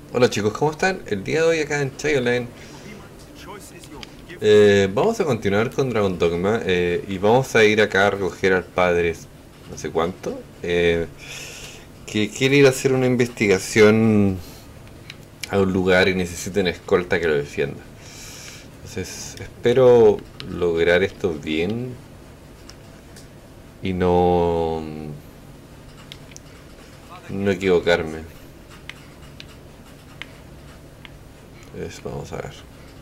Hola chicos, ¿cómo están? El día de hoy acá en Chai Online vamos a continuar con Dragon Dogma y vamos a ir acá a recoger al padre no sé cuánto que quiere ir a hacer una investigación a un lugar y necesita una escolta que lo defienda. Entonces espero lograr esto bien y no equivocarme. Entonces vamos a ver.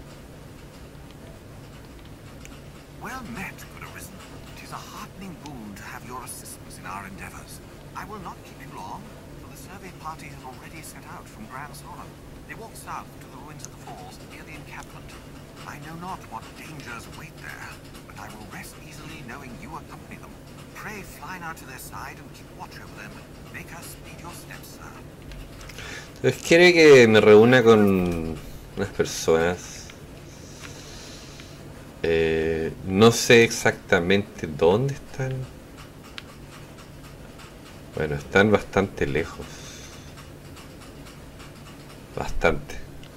Well met, good arisen. 'Tis a heartening boon to have your assistance in our endeavors. I will not keep you long, for the survey party has already set out from Grand Sorrow. They walk south to the ruins of the falls near the encampment. I know not what dangers await there, but I will rest easily knowing you accompany them. Pray fly now to their side and keep watch over them. Make us speed your steps, sir. Entonces quiere que me reúna con unas personas. No sé exactamente dónde están. Bueno, están bastante lejos. Bastante.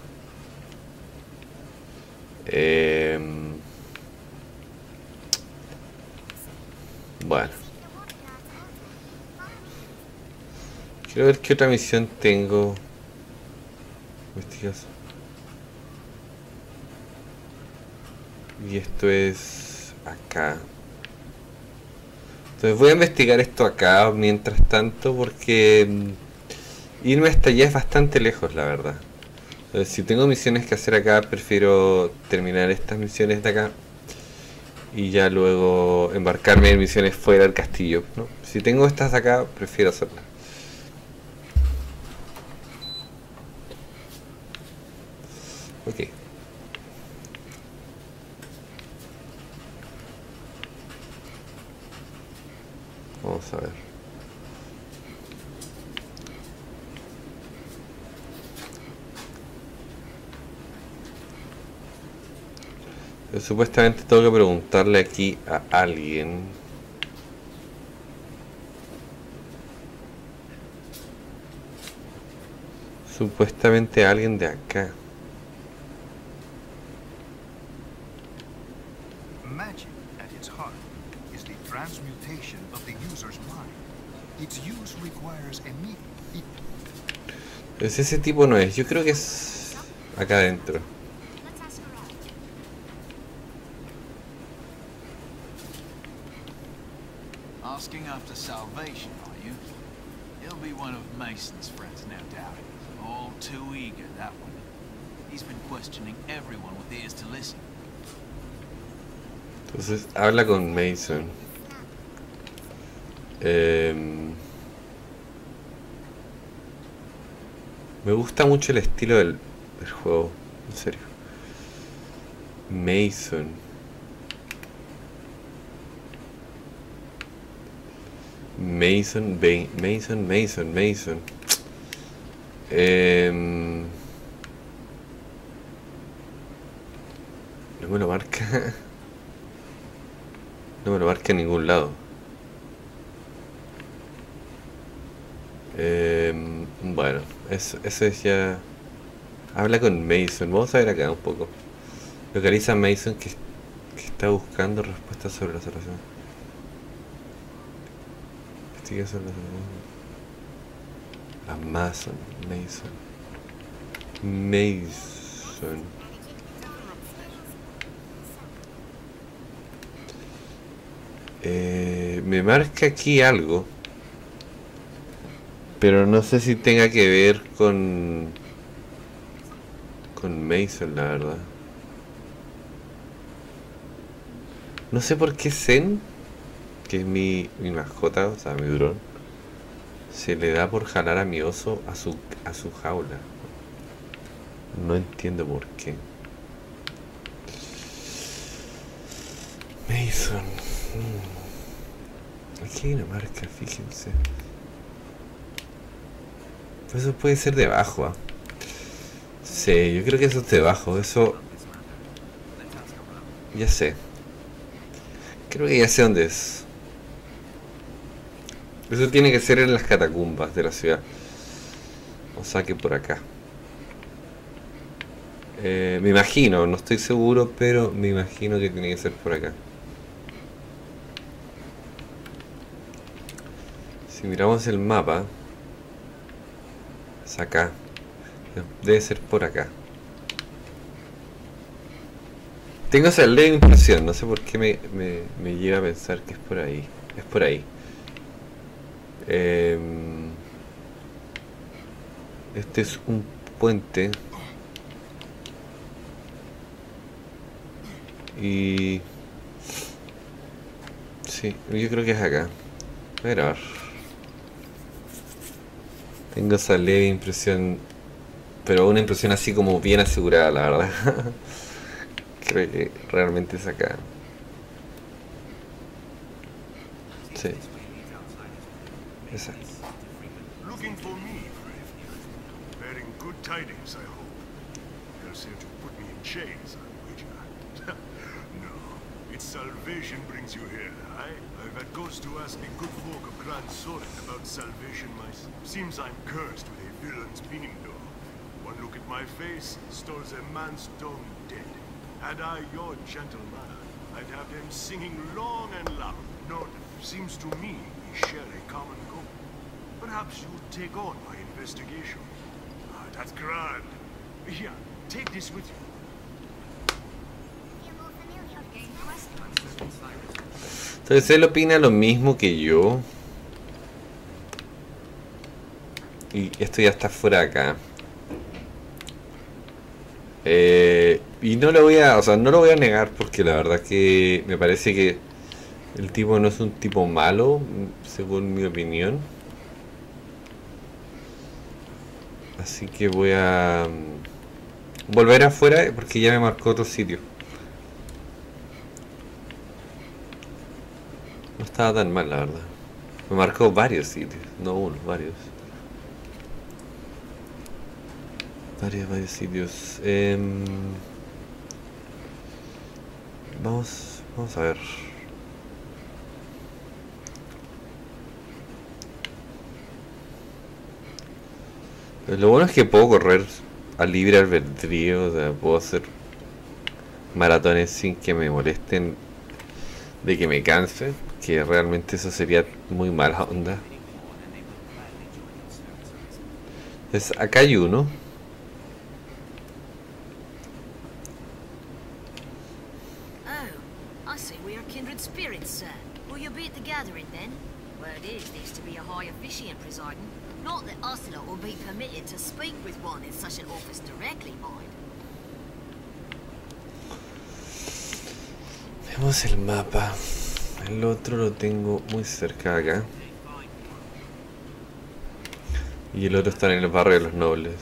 Bueno. Quiero ver qué otra misión tengo. Investigación. Y esto es acá. Entonces voy a investigar esto acá mientras tanto porque irme hasta allá es bastante lejos, la verdad. Entonces, si tengo misiones que hacer acá, prefiero terminar estas misiones de acá y ya luego embarcarme en misiones fuera del castillo, ¿no? Si tengo estas de acá, prefiero hacerlas. Ok. Vamos a ver. Supuestamente tengo que preguntarle aquí a alguien. Supuestamente a alguien de acá. Magic, at its heart, is the transmutation of the user's mind. Its use requires immediate. Pues ese tipo no es. Yo creo que es acá adentro. Asking after salvation, are you? He'll be one of Mason's friends, no doubt. All too eager, that one. He's been questioning everyone with ears to listen. Entonces habla con Mason. Me gusta mucho el estilo del juego, en serio. Mason. Mason. No me lo marca. No me lo marca en ningún lado. Bueno, eso es ya. Habla con Mason. Vamos a ver acá un poco. Localiza a Mason que está buscando respuestas sobre la situación. Investiga sobre la Amazon. Mason. Me marca aquí algo. Pero no sé si tenga que ver con Mason, la verdad. No sé por qué Zen, que es mi mascota, o sea, mi dron, se le da por jalar a mi oso a su jaula. No entiendo por qué. Mason. Aquí hay una marca, fíjense. Eso puede ser debajo, ¿eh? Sí, yo creo que eso es debajo. Eso. Ya sé. Creo que ya sé dónde es. Eso tiene que ser en las catacumbas de la ciudad. O sea que por acá. Me imagino, no estoy seguro, pero me imagino que tiene que ser por acá. Si miramos el mapa, es acá. Debe ser por acá. Tengo esa leve impresión, no sé por qué me lleva a pensar que es por ahí. Es por ahí. Este es un puente. Y... sí, yo creo que es acá. A ver. Tengo esa leve impresión, pero una impresión así como bien asegurada, la verdad. Creo que realmente es acá. Sí. Exacto. Looking for me, friend. Bearing good tidings, I hope. Else here to put me in chains, I wager. No, it's salvation brings you here, aye? I've had cause to ask the good folk of Gran Soren about salvation myself. Seems I'm cursed with a villain's meaning, though. One look at my face stores a man stone dead. Had I your gentle manner, I'd have them singing long and loud. No, seems to me we share a common goal. Perhaps you'd take on my investigation. Ah, that's grand. Here, take this with you. Entonces él opina lo mismo que yo. Y esto ya está fuera de acá. Y no lo voy a, o sea, no lo voy a negar porque la verdad que me parece que el tipo no es un tipo malo, según mi opinión. Así que voy a volver afuera porque ya me marcó otro sitio. No estaba tan mal, la verdad. Me marcó varios sitios, no uno, varios. Varios sitios. Vamos a ver. Lo bueno es que puedo correr a libre albedrío, o sea, puedo hacer maratones sin que me molesten de que me canse, que realmente eso sería muy mala onda. Entonces acá hay uno. I see we are kindred spirits, sir. Will you be at the gathering then? Word is there's to be a high officiant presiding. Not that us lot will be permitted to speak with one in such an office directly, mind. Vemos el mapa. El otro lo tengo muy cerca de acá. Y el otro está en el barrio de los nobles.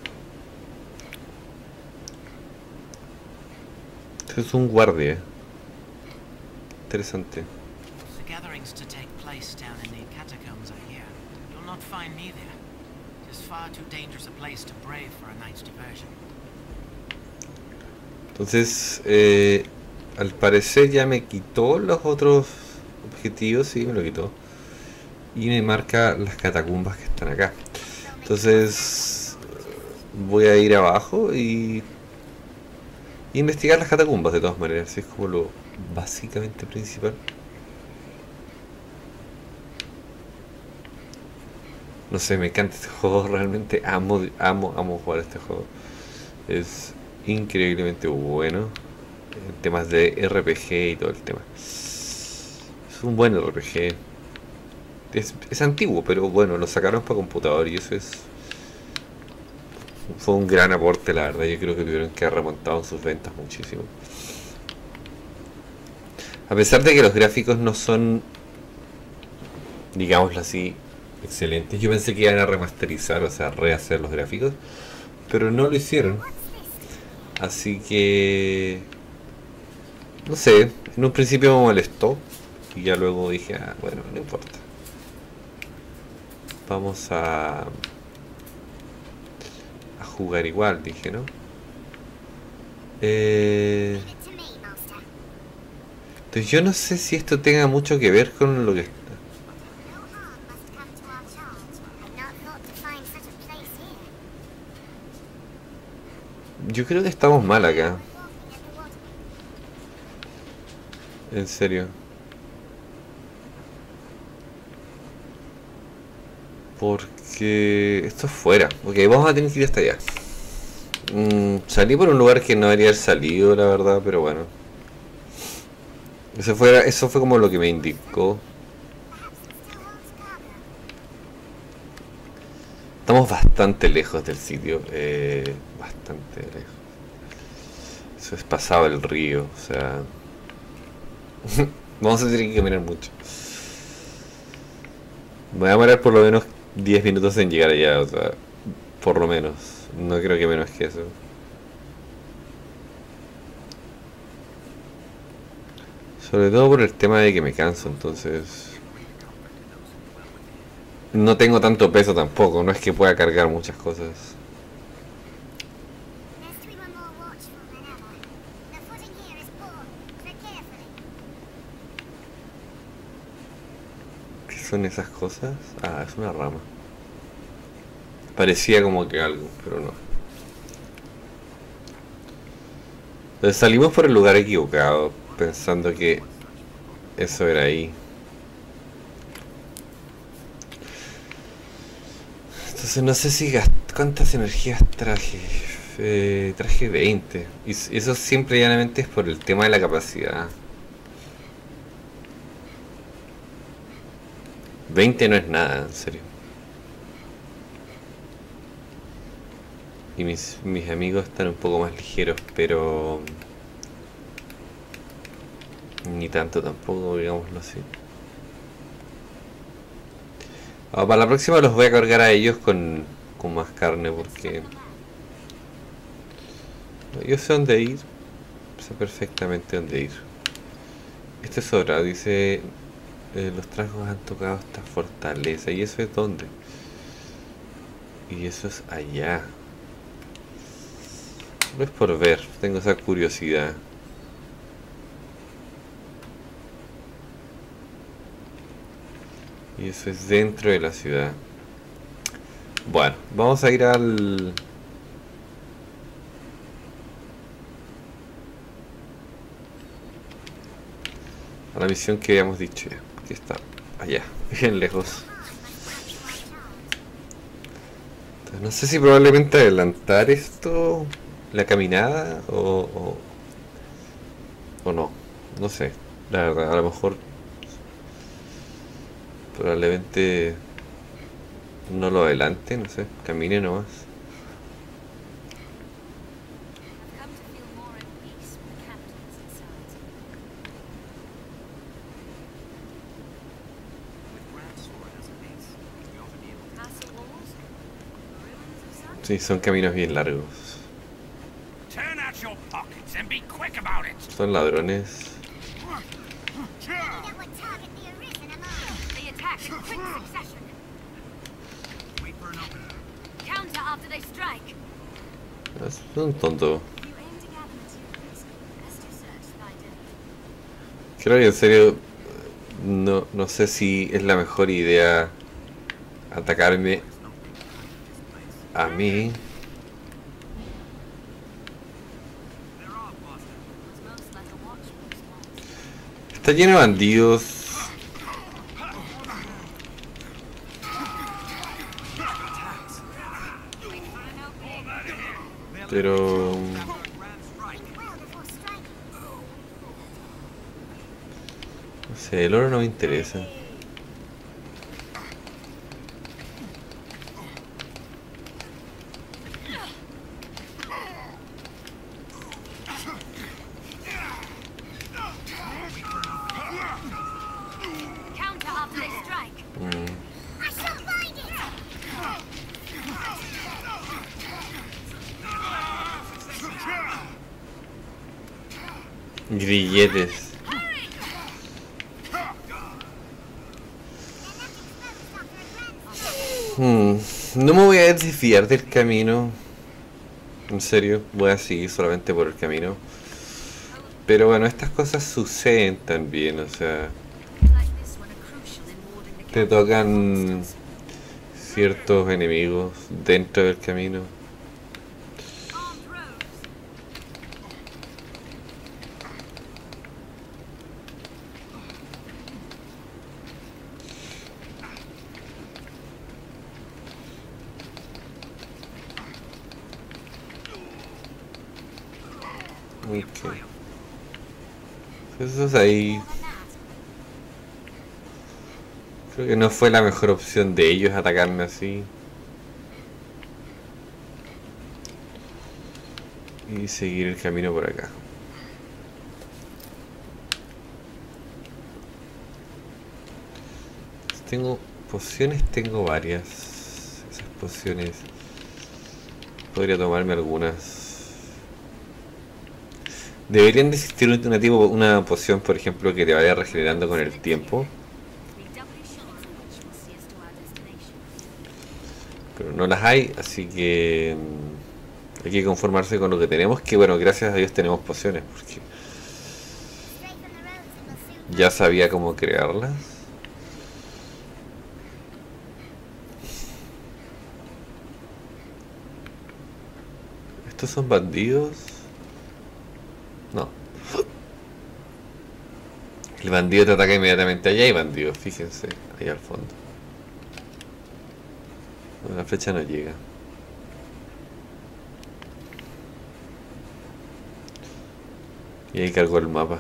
Este es un guardia. Interesante. The gatherings to take place down in the catacombs, I hear. You'll not find me there. It's far too dangerous a place to brave for a night's diversion. Entonces, al parecer ya me quitó los otros objetivos, sí, me lo quitó. Y me marca las catacumbas que están acá. Entonces, voy a ir abajo y investigar las catacumbas de todas maneras. Es como lo básicamente principal. No sé, me encanta este juego, realmente amo jugar este juego. Es increíblemente bueno en temas de RPG y todo el tema. Es un buen RPG. Es antiguo, pero bueno, lo sacaron para computador y eso fue un gran aporte, la verdad. Yo creo que tuvieron que haber remontado en sus ventas muchísimo. A pesar de que los gráficos no son, digámoslo así, excelentes. Yo pensé que iban a remasterizar, o sea, rehacer los gráficos, pero no lo hicieron. Así que... no sé, en un principio me molestó y ya luego dije, ah, bueno, no importa. Vamos a jugar igual, dije, ¿no? Entonces yo no sé si esto tenga mucho que ver con lo que está. Yo creo que estamos mal acá. En serio. Porque esto es fuera. Ok, vamos a tener que ir hasta allá. Salí por un lugar que no debería haber salido, la verdad, pero bueno. Eso fue como lo que me indicó. Estamos bastante lejos del sitio. Bastante lejos. Eso es pasado el río, o sea... Vamos a tener que caminar mucho. Voy a demorar por lo menos 10 minutos en llegar allá, o sea, por lo menos. No creo que menos que eso. Sobre todo por el tema de que me canso, entonces... No tengo tanto peso tampoco, no es que pueda cargar muchas cosas. ¿Qué son esas cosas? Ah, es una rama. Parecía como que algo, pero no. Entonces salimos por el lugar equivocado, pensando que eso era ahí. Entonces no sé si cuántas energías traje. Traje 20. Y eso siempre y llanamente es por el tema de la capacidad. 20 no es nada, en serio. Y mis amigos están un poco más ligeros, pero... Ni tanto tampoco, digámoslo así. Para la próxima los voy a cargar a ellos con más carne porque... Yo sé dónde ir. Sé perfectamente dónde ir. Este es otra, dice... los trasgos han tocado esta fortaleza. ¿Y eso es dónde? Y eso es allá. No es por ver, tengo esa curiosidad. Y eso es dentro de la ciudad. Bueno, vamos a ir a la misión que habíamos dicho ya. Aquí está, allá, bien lejos. Entonces, no sé si probablemente adelantar esto, la caminada, o no. No sé, la verdad, a lo mejor probablemente no lo adelante, no sé, camine nomás. Sí, son caminos bien largos. Son ladrones. Es un tonto. Creo que en serio no sé si es la mejor idea atacarme a mí. Está lleno de bandidos. Pero... no sé, el oro no me interesa. Grilletes. No me voy a desviar del camino. En serio, voy a seguir solamente por el camino. Pero bueno, estas cosas suceden también, o sea... Te tocan ciertos enemigos dentro del camino. Ok. Eso es ahí. Creo que no fue la mejor opción de ellos atacarme así. Y seguir el camino por acá. Tengo pociones, tengo varias. Esas pociones podría tomarme algunas. Deberían de existir una poción, por ejemplo, que te vaya regenerando con el tiempo. Pero no las hay, así que hay que conformarse con lo que tenemos. Que bueno, gracias a Dios tenemos pociones, porque ya sabía cómo crearlas. ¿Estos son bandidos? No. El bandido te ataca inmediatamente. Allá hay bandidos, fíjense, ahí al fondo. Bueno, la flecha no llega. Y ahí cargó el mapa.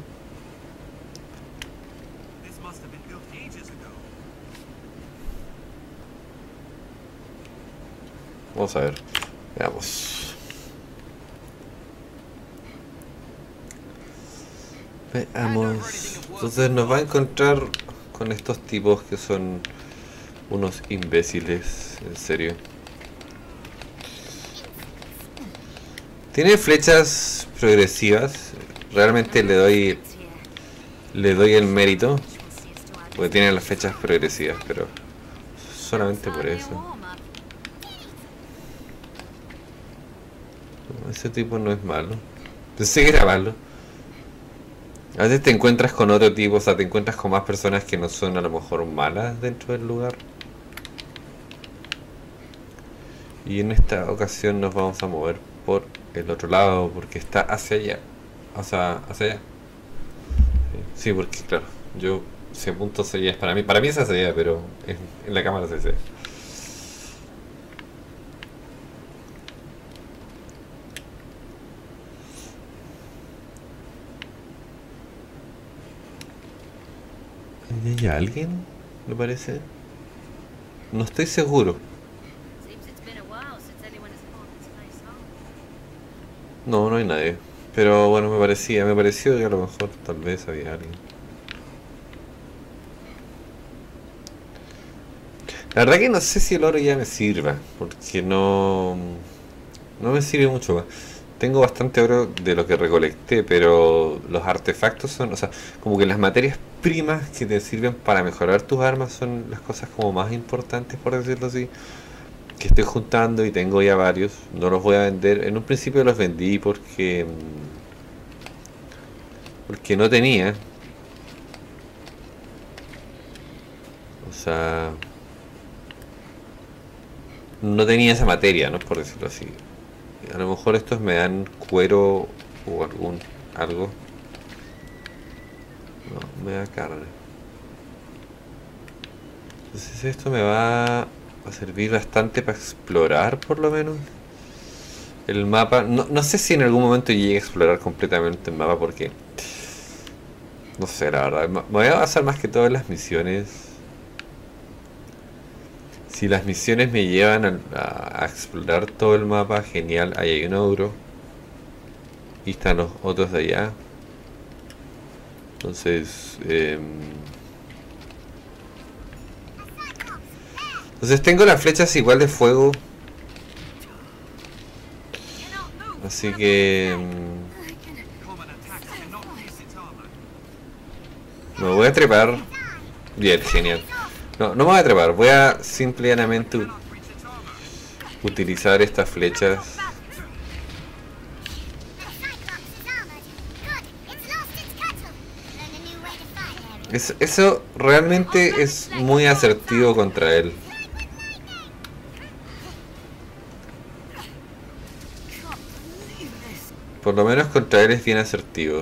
Vamos a ver. Veamos. Veamos. Entonces nos va a encontrar con estos tipos que son unos imbéciles, en serio. Tiene flechas progresivas. Realmente le doy el mérito, porque tiene las flechas progresivas, pero solamente por eso. Ese tipo no es malo. Pensé que era malo. A veces te encuentras con otro tipo, o sea, te encuentras con más personas que no son a lo mejor malas dentro del lugar. Y en esta ocasión nos vamos a mover por el otro lado, porque está hacia allá. O sea, hacia allá. Sí, porque claro, yo ese punto hacia allá es para mí es hacia allá, pero en la cámara es hacia allá. ¿Hay alguien? ¿Me parece? No estoy seguro. No, no hay nadie. Pero bueno, me pareció que a lo mejor tal vez había alguien. La verdad que no sé si el oro ya me sirva, porque no me sirve mucho más. Tengo bastante oro de lo que recolecté, pero los artefactos son, o sea, como que las materias primas que te sirven para mejorar tus armas son las cosas como más importantes, por decirlo así, que estoy juntando y tengo ya varios. No los voy a vender. En un principio los vendí porque no tenía. O sea, no tenía esa materia, ¿no? Por decirlo así. A lo mejor estos me dan cuero o algo. No, me da carne. Entonces esto me va a servir bastante para explorar, por lo menos el mapa. No sé si en algún momento llegue a explorar completamente el mapa, porque no sé, la verdad. Me voy a basar más que todo en las misiones. Si las misiones me llevan a explorar todo el mapa, genial. Ahí hay un ogro. Y están los otros de allá. Entonces tengo las flechas igual de fuego. Así que me voy a trepar. Bien, genial. No me voy a trepar, voy a simplemente utilizar estas flechas. Eso realmente es muy asertivo contra él. Por lo menos contra él es bien asertivo.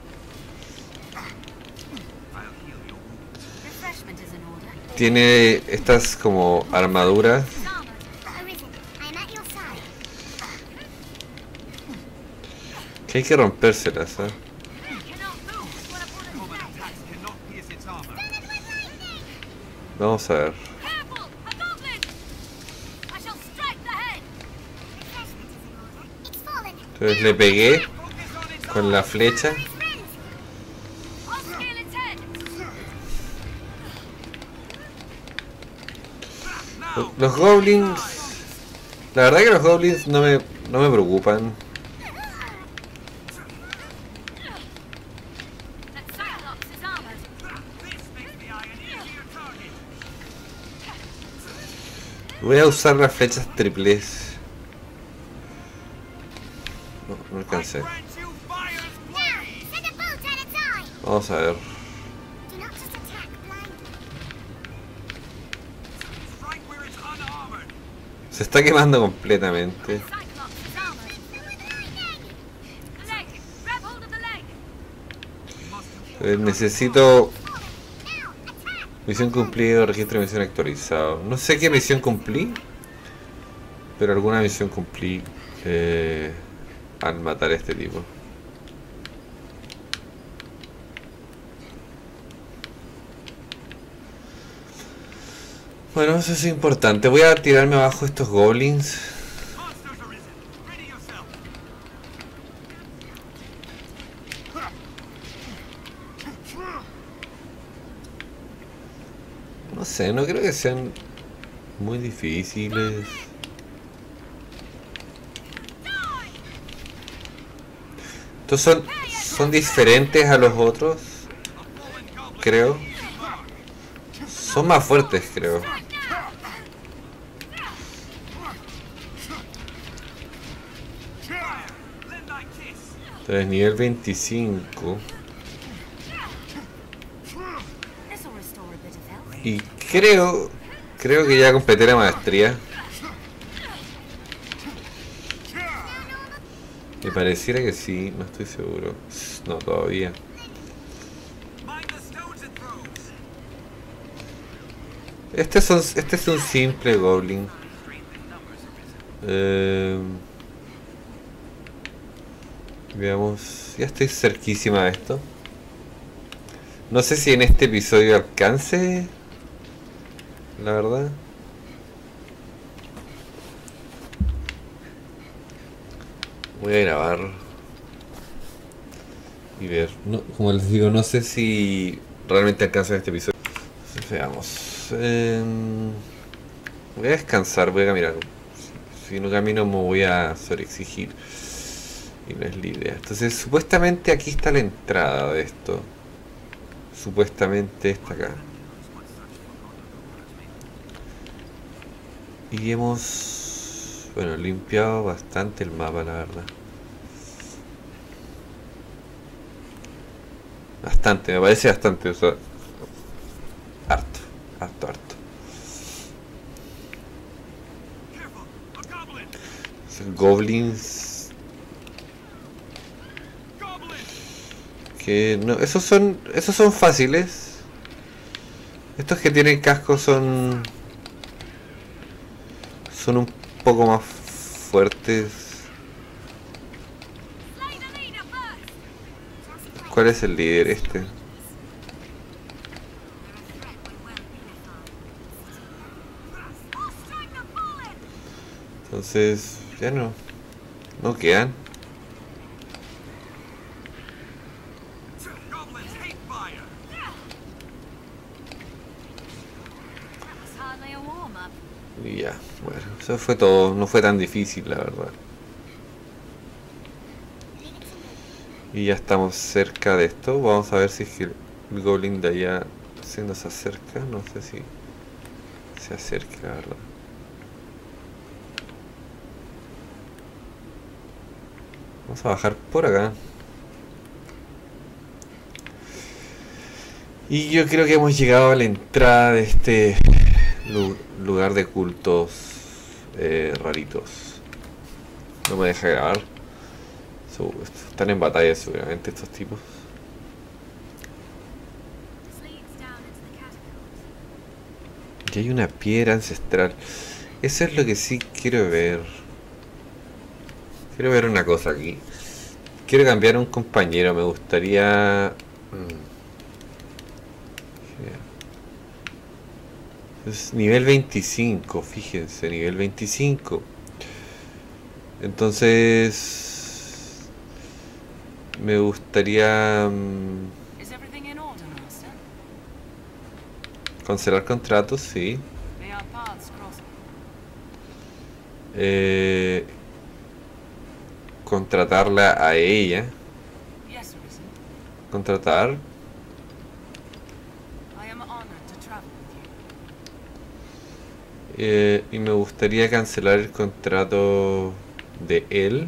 Tiene estas como armaduras Que hay que rompérselas, ¿eh? Vamos a ver. Entonces le pegué con la flecha. Los goblins... La verdad que los goblins no me preocupan. Voy a usar las flechas triples. No alcancé. Vamos a ver. Se está quemando completamente. Necesito... Misión cumplida, registro de misión actualizado. No sé qué misión cumplí, pero alguna misión cumplí al matar a este tipo. Bueno, eso es importante. Voy a tirarme abajo estos goblins. No sé, no creo que sean muy difíciles. Estos son diferentes a los otros, creo. Son más fuertes, creo. Entonces, nivel 25. Y creo que ya completé la maestría. Me pareciera que sí, no estoy seguro. No, todavía. Este es un simple goblin. Veamos, ya estoy cerquísima de esto. No sé si en este episodio alcance, la verdad. Voy a grabar y ver. No, como les digo, no sé si realmente alcanza en este episodio. Entonces, veamos. Voy a descansar, voy a caminar. Si no camino me voy a sobreexigir. Y no es la idea. Entonces, supuestamente aquí está la entrada de esto. Supuestamente está acá. Y hemos, bueno, limpiado bastante el mapa, la verdad. Bastante, me parece bastante. O sea, harto. Goblins. Que no, esos son fáciles. Estos que tienen casco son un poco más fuertes. ¿Cuál es el líder este? Entonces, ya no quedan. Y ya, bueno, eso fue todo, no fue tan difícil, la verdad. Y ya estamos cerca de esto. Vamos a ver si es que el goblin de allá se nos acerca. No sé si se acerca, la verdad. Vamos a bajar por acá. Y yo creo que hemos llegado a la entrada de este lugar de cultos raritos. No me deja grabar. Están en batalla seguramente estos tipos. Y hay una piedra ancestral. Eso es lo que sí quiero ver. Quiero ver una cosa aquí. Quiero cambiar a un compañero, me gustaría... Es nivel 25, fíjense, nivel 25. Entonces... me gustaría... Is everything in order, Master? cancelar contratos, sí. May our paths cross. Contratarla a ella. Yes, Risen. Contratar. I am honored to travel with you. Y me gustaría cancelar el contrato de él.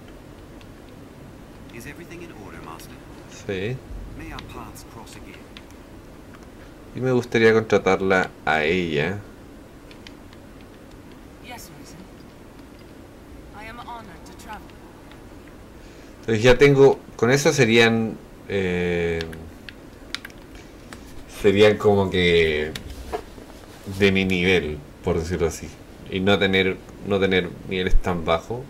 Is everything in order, Master? Sí. May our paths cross again. Y me gustaría contratarla a ella. Yes, Risen. I am honored to travel. Entonces ya tengo... con eso serían... serían como que... de mi nivel, por decirlo así. Y no tener niveles tan bajos.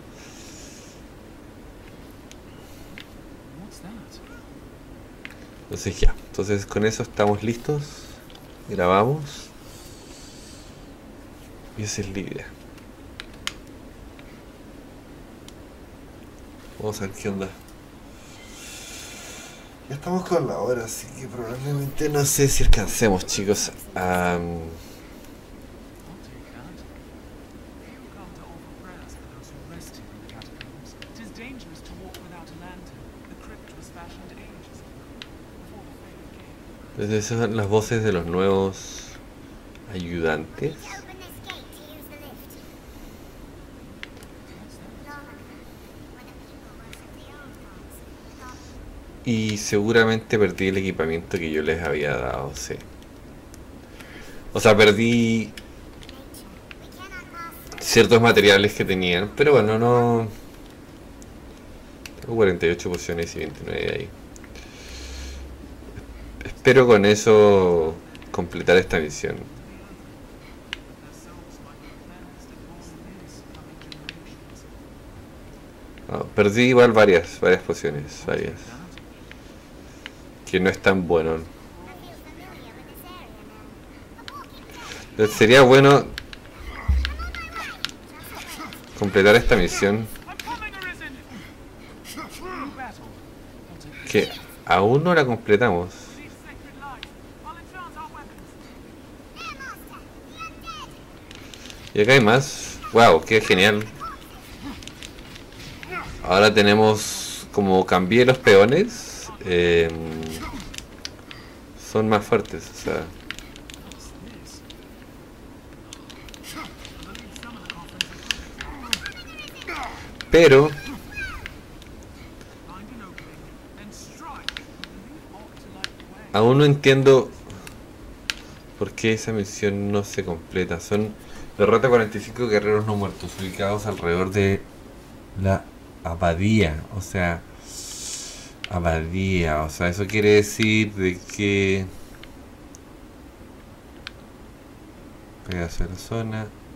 What's that? Entonces ya. Entonces con eso estamos listos. Grabamos. Y esa es la idea. Vamos a ver qué onda. Ya estamos con la hora, así que probablemente no sé si alcancemos, chicos. I'll take that. You come to offer prayers for those who rest here in the catacombs. It is dangerous to walk without a lantern. The crypt was fashioned ages ago, before the faith came. Entonces esas son las voces de los nuevos ayudantes. Open this gate to use the lift. Where the people worship the old gods. Y seguramente perdí el equipamiento que yo les había dado, sí. O sea, perdí ciertos materiales que tenían, pero bueno, no... Tengo 48 pociones y 29 ahí. Espero con eso completar esta misión. Their souls might be cleansed and born bliss coming generations. No, perdí igual varias pociones, varias. Que no es tan bueno. I feel familiar with this area now. Entonces sería bueno completar esta misión I'm coming, Arisen! New battle. I'll take que aún no la completamos. these sacred lights. I'll enchant our weapons. Y acá hay más. Wow, qué genial. Ahora tenemos, como cambié los peones, son más fuertes, o sea. Pero Find an opening, then strike. You ought to light the way. aún no entiendo por qué esa misión no se completa. Son derrota 45 guerreros no muertos ubicados alrededor de la abadía. O sea, abadía. O sea, eso quiere decir de que... pedazo de la zona.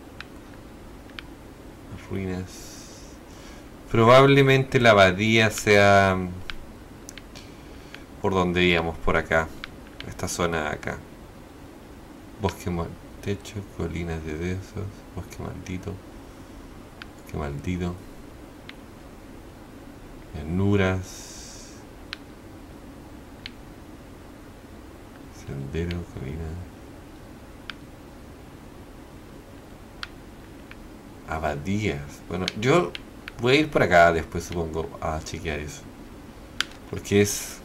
Las ruinas. Probablemente la abadía sea... por donde íbamos, por acá. Esta zona de acá. Bosque techo, colinas de besos, bosque maldito. Bosque maldito. Llanuras. Sendero, colina. Abadías. Bueno, yo voy a ir por acá después, supongo, a chequear eso. Porque es...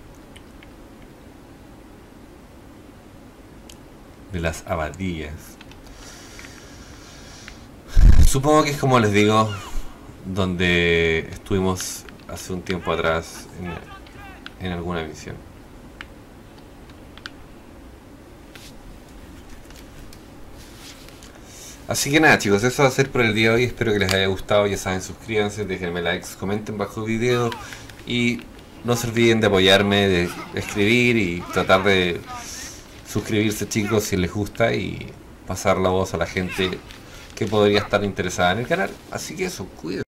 de las abadías. Supongo que es como les digo, donde estuvimos hace un tiempo atrás en alguna misión. Así que nada, chicos, eso va a ser por el día de hoy. Espero que les haya gustado. Ya saben, suscríbanse, déjenme likes, comenten bajo el video y no se olviden de apoyarme, de escribir y tratar de suscribirse, chicos, si les gusta, y pasar la voz a la gente que podría estar interesada en el canal. Así que eso, cuídense.